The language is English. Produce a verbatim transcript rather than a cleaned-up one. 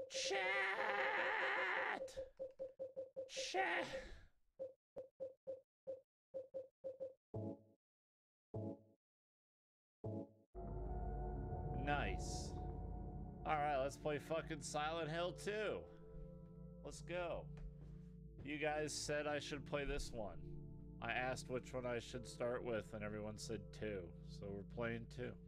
Chat! Chat! Nice. Alright, let's play fucking Silent Hill two. Let's go. You guys said I should play this one. I asked which one I should start with, and everyone said two. So we're playing two.